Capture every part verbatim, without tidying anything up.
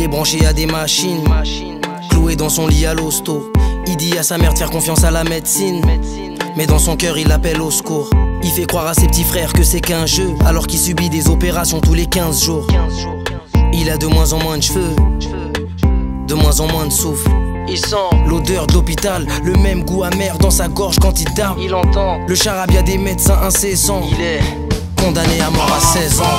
est branché à des machines, cloué dans son lit à l'hosto. Il dit à sa mère de faire confiance à la médecine, mais dans son cœur il appelle au secours. Il fait croire à ses petits frères que c'est qu'un jeu, alors qu'il subit des opérations tous les quinze jours. Il a de moins en moins de cheveux, de moins en moins de souffle. Il sent l'odeur de l'hôpital, le même goût amer dans sa gorge quand il tape. Il entend le charabia des médecins incessants. Il est condamné à mort à seize ans.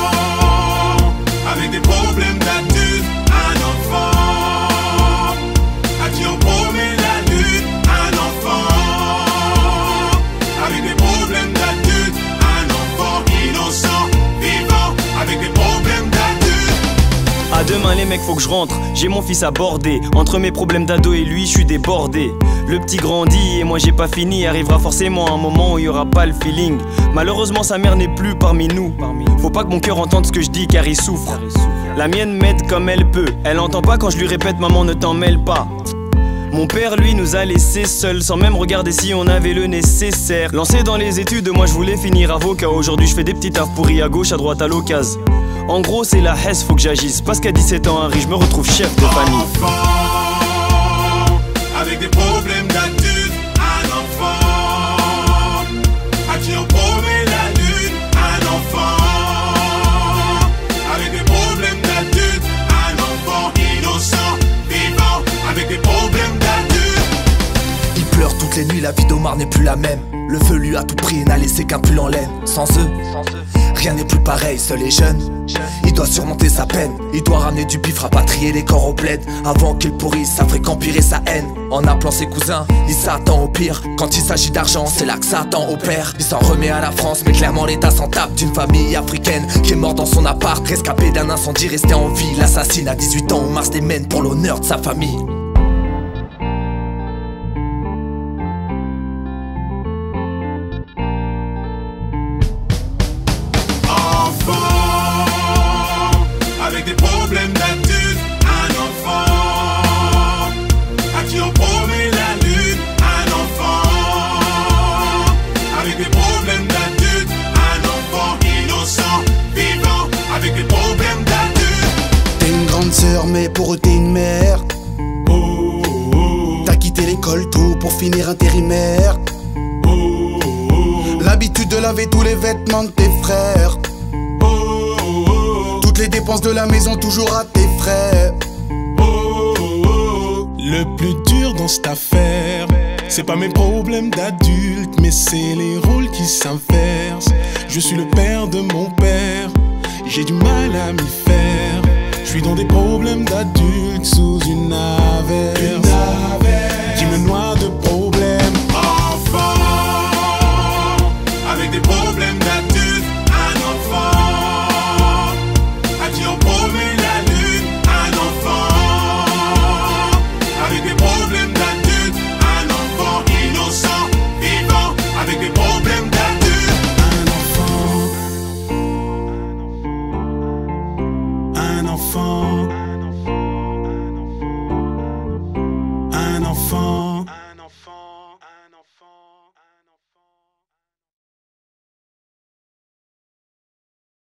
Avec des problèmes d'adulte, un enfant à qui on promet la lune, un enfant. Avec des problèmes d'adulte, un enfant innocent, vivant, avec des problèmes d'adulte. À demain les mecs, faut que je rentre, j'ai mon fils à border. Entre mes problèmes d'ado et lui, je suis débordé. Le petit grandit et moi j'ai pas fini. Arrivera forcément un moment où il y aura pas le feeling. Malheureusement sa mère n'est plus parmi nous. Faut pas que mon cœur entende ce que je dis car il souffre. La mienne m'aide comme elle peut. Elle entend pas quand je lui répète maman ne t'en mêle pas. Mon père lui nous a laissés seuls, sans même regarder si on avait le nécessaire. Lancé dans les études, moi je voulais finir avocat. Aujourd'hui je fais des petits tafs pourris à gauche, à droite, à l'occasion. En gros c'est la hesse, faut que j'agisse. Parce qu'à dix-sept ans Harry, je me retrouve chef de famille. Enfant, avec des problèmes d'adulte, un enfant à qui on promet la lune, un enfant avec des problèmes d'adulte, un enfant innocent, vivant, avec des problèmes d'adulte. Il pleure toutes les nuits, la vie d'Omar n'est plus la même. Le feu lui a tout pris et n'a laissé qu'un pull en laine. Sans eux, rien n'est plus pareil, seul et jeune. Il doit surmonter sa peine, il doit ramener du bif, rapatrier les corps au bled. Avant qu'il pourrisse, ça ferait qu'empirer sa haine. En appelant ses cousins, il s'attend au pire. Quand il s'agit d'argent, c'est là que Satan opère. Il s'en remet à la France, mais clairement l'état s'en tape. D'une famille africaine qui est morte dans son appart. Rescapé d'un incendie, resté en vie. L'assassine à dix-huit ans, on marche des mènes pour l'honneur de sa famille. Avec des problèmes d'adulte, un enfant à qui on promet la lune, un enfant avec des problèmes d'adulte, un enfant innocent, vivant, avec des problèmes d'adulte. T'es une grande sœur mais pour eux t'es une mère. Oh, oh, oh. T'as quitté l'école tôt pour finir intérimaire. Oh, oh, oh. L'habitude de laver tous les vêtements de tes frères. Les dépenses de la maison toujours à tes frais. Oh, oh, oh. Le plus dur dans cette affaire, c'est pas mes problèmes d'adulte, mais c'est les rôles qui s'inversent. Je suis le père de mon père, j'ai du mal à m'y faire. Je suis dans des problèmes d'adulte sous une averse qui me noie